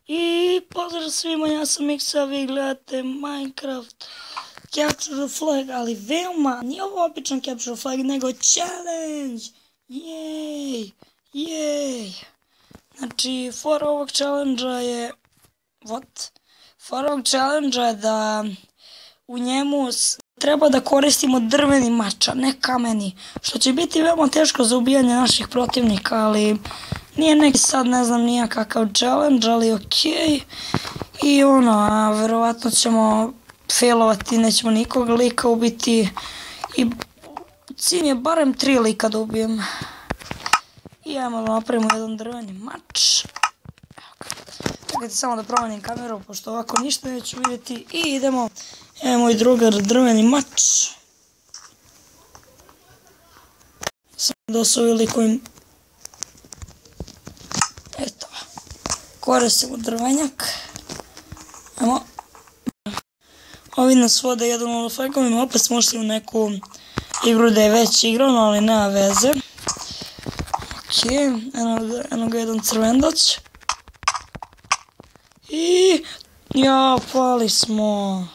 I pozdrav svima, ja sam Miksa, vi gledate Minecraft Capture the Flag, ali veoma, nije ovo običan Capture the Flag, nego challenge! Jej! Jej! Znači, for ovog challenge-a je... What? For ovog challenge-a je da u njemu treba da koristimo drveni mač, a ne kameni, što će biti veoma teško za ubijanje naših protivnika, ali... Nije neki sad ne znam nija kakav challenge, ali okej. I ono, verovatno ćemo failovati, nećemo nikog lika ubiti. I cilj je barem 3 lika da ubijem. I ajmo da napravimo jedan drveni mač. Čekajte samo da promenim kameru, pošto ovako ništa neću vidjeti. I idemo, evo moj drugar drveni mač. Samo da su ovi likovi... Eto, koristimo drvenjak. Ajmo. Ovi nas vode jedan u flegovima, opet smo ušli u neku igru da je već igrano, ali nema veze. Okej, eno ga jedan crvendac. I... Ja, pali smo.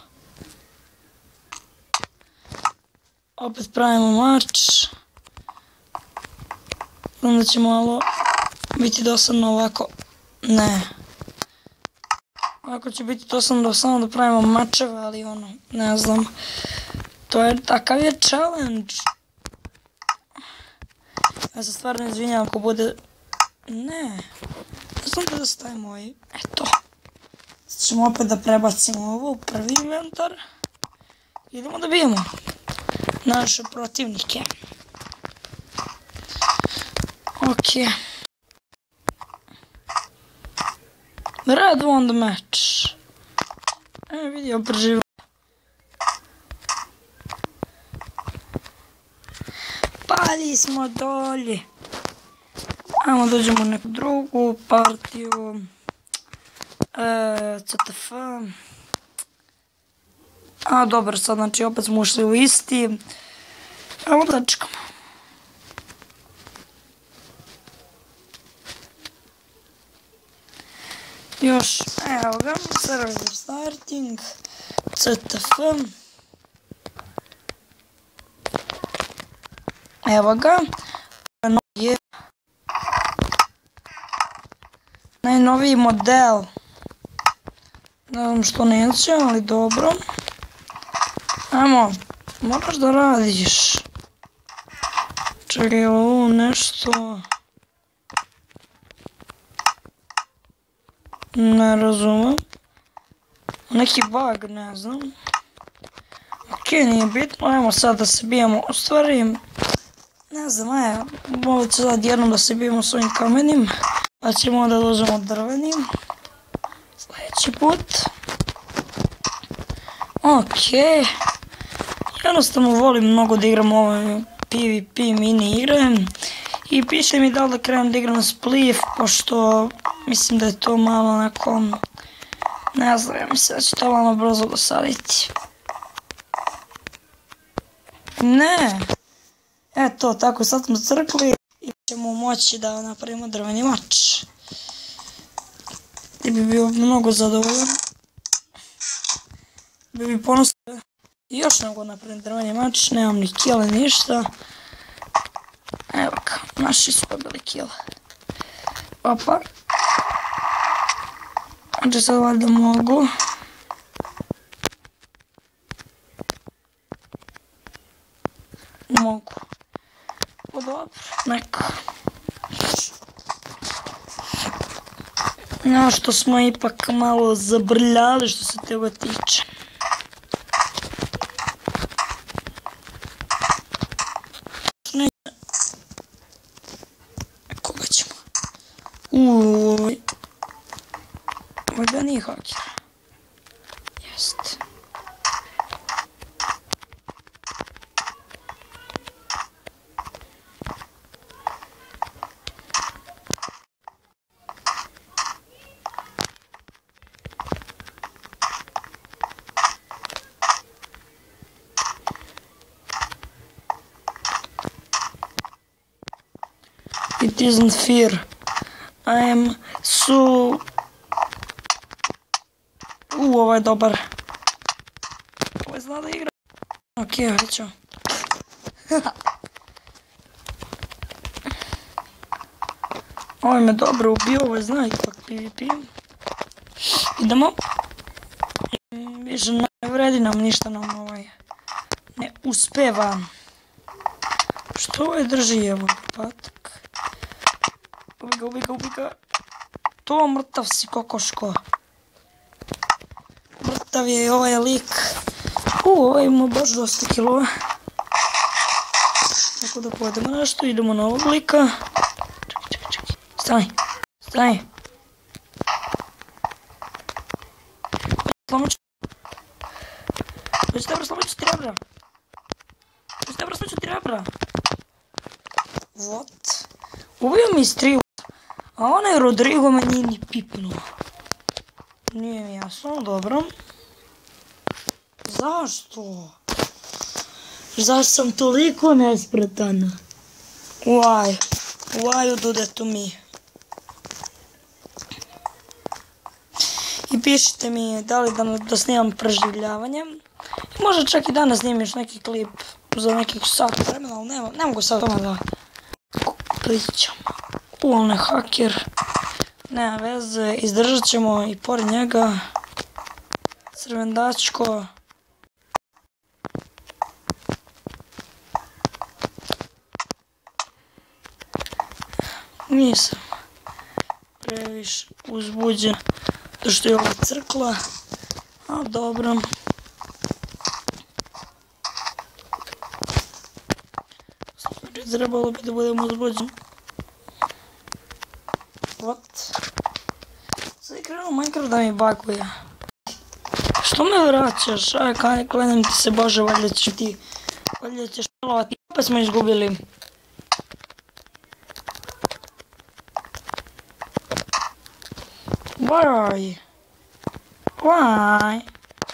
Opet pravimo mač. Onda će malo... biti dosadno ovako, ne. Ovako će biti dosadno samo da pravimo mačeve, ali ono, ne znam. To je, takav je challenge. Ja se stvarno izvinjam ako bude... Ne. Znam da stavimo ovaj, eto. Sad ćemo opet da prebacimo ovo u prvi inventar. Idemo da bijemo naše protivnike. Okej. Red won the match. Vidio preživa. Pali smo dolje. Ajmo dođemo u neku drugu partiju. CTF. A dobro, sad znači opet smo ušli u isti. Ajmo da čekamo. Još, evo ga, server starting, CTF, evo ga, najnoviji model, ne znam što neće, ali dobro, ajmo, moraš da radiš, čekaj, ovo nešto... Ne razumem. Neki bug, ne znam. Okej, nije bitno. Ajmo sad da se bijemo. U stvari, ne znam, evo. Ovo će sad jednom da se bijemo s ovim kamenim. Pa ćemo onda dođemo drvenim. Sljedeći put. Okej. Jednostavno volim mnogo da igram ove PvP mini igre. I piše mi da li da krenem da igram Spliff, pošto mislim da je to malo onako, ne znam, ja mislim da će to malo brzo dosaditi. Ne! Eto, tako sad smo crkli i ćemo moći da napravimo drveni mač. I bi bio mnogo zadovoljan. Bi ponosno još nego napravim drveni mač, nemam ni kile, ništa. Evo kao, naši su dobili kill. Opa. Znači sad valjda mogu. Mogu. O dobro, neko. No što smo ipak malo zabrljali što se tega tiče. Ovo da nije haker. Jest. It isn't fear. I am so Ovo je dobar. Ovo je zna da igra. Okej, hajde ću. Ovo me dobro ubio, ovo je zna ipak PvP. Idemo. Više ne vredi nam ništa nam ne uspeva. Što ovo je drži, evo, patak. Ubi ga. To mrtav si kokoško. Mrtav je i ovaj lik. Ovaj ima baš dosta kilova. Tako da pojedemo nešto, idemo na ovog lika. Čekaj. Stani. Slomit ću. Slomit ću ti rebra. What? Ubio mi striju. A onaj Rodrigo me nije ni pipnuo. Nije mi jasno, dobro. Zašto? Zašto sam toliko nespretan? Why you do that to me? I pišite mi da li da snimam preživljavanje. I možda čak i danas snimiš neki klip za nekih sat vremena, ali ne mogu sad o tome da pričam. On je haker. Nema veze, izdržat ćemo i pored njega. Crvendačko. Nisam previše uzbuđen što je ova crkla, a dobro. Trebalo bi da budemo uzbuđeni. What? Sad je krenuo Minecraft da mi baguje. Što me vraćaš? Aj, klenem ti se, Bože, valjda ćeš šalovati. Opet smo izgubili. Why? Wow.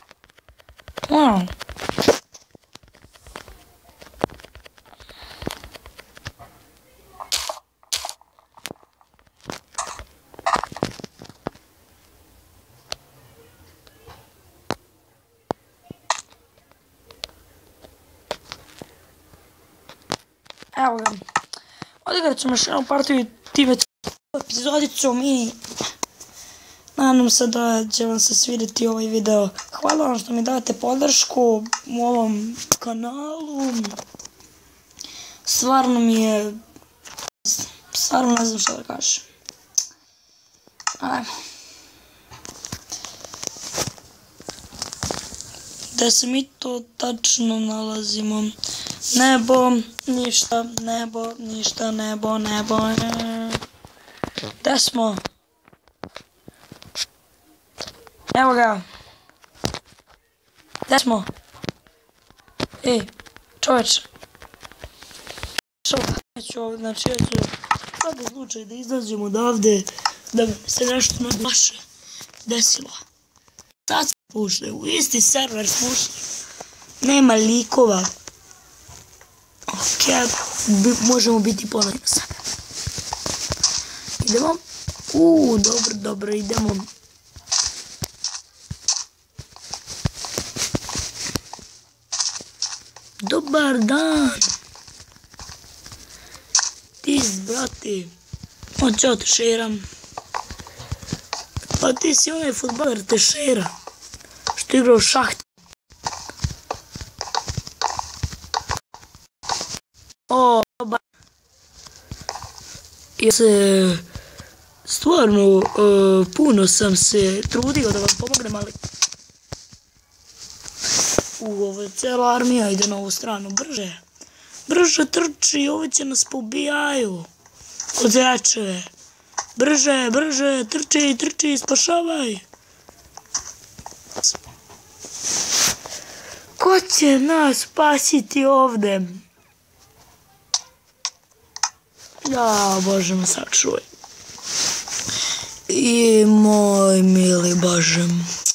Evo ga. Odigrat ćemo još jednu partiju i ti već epizodicom i nadam se da će vam se svidjeti ovaj video. Hvala vam što mi dajete podršku u ovom kanalu. Stvarno mi je... Stvarno ne znam što da kažem. Ajmo. Da se mi to tačno nalazimo. Nebo, ništa, nebo. Gde smo? Evo ga. Gde smo? Ej, čoveče. Znači ja ću svaki slučaj da izađem odavde, da se nešto naše desilo. Sad se pušle, u isti server smo ušli. Nema likova. Ok, možemo biti ponovno na sebe. Idemo. Dobro, idemo. Dobar dan. Ti si, brate. Ćao, te šeram. Pa ti si onaj futbaler te šera. Što igrao šaht. Dobar. Ja se... Stvarno, puno sam se trudio da vam pomognem, ali... Ovo je cijela armija, ide na ovu stranu, brže. Brže trči, ovi će nas pobijaju. Odjače. Brže, trči, spašavaj. Ko će nas spasiti ovde? Ja, Bože me sačuvaj. I moj mili Bože.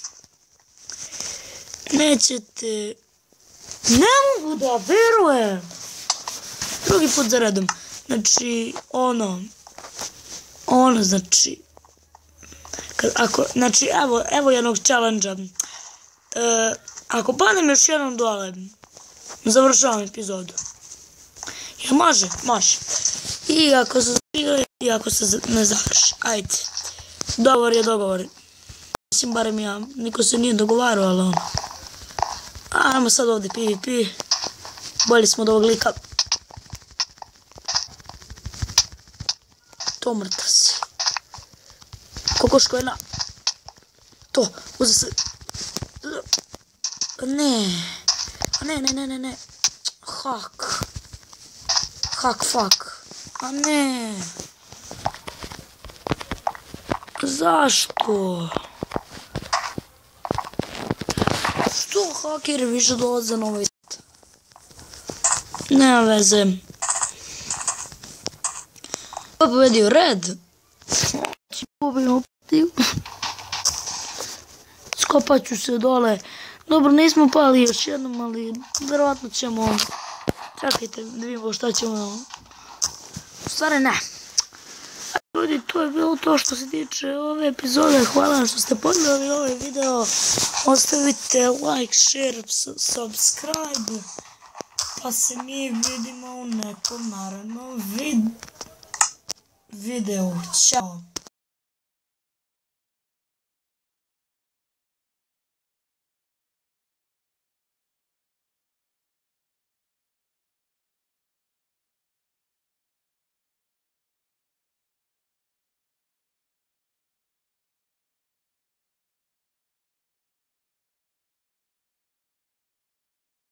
Nećete... Ne mogu da verujem. Drugi put za redom. Znači, znači... Znači, evo jednog challenge-a. Ako padnem još jednom dole, završavam epizodu. Jel može? Može. I ako se završi, i ako se ne završi. Ajde. Dogovor je dogovor. Mislim, barem ja. Niko se nije dogovarao, ali ono. Ajmo sad ovdje PvP. Bolji smo od ovog lika. To mrtav si. Kokoško je na... To, uze se... Ne. Ne. Hak. Hak, fuck. A ne. Zašto? Što hakeri više dolaze na ovaj svijet? Nema veze. Ko je pobedio? Red? Skopat ću se dole. Dobro, nismo pali još jednom, ali vjerovatno ćemo... Čekajte, da vidimo šta ćemo... U stvari ne. Ljudi, to je bilo to što se tiče ove epizode. Hvala što ste pogledali ovaj video. Ostavite like, share, subscribe. Pa se mi vidimo u nekom narednom videu. Ćao.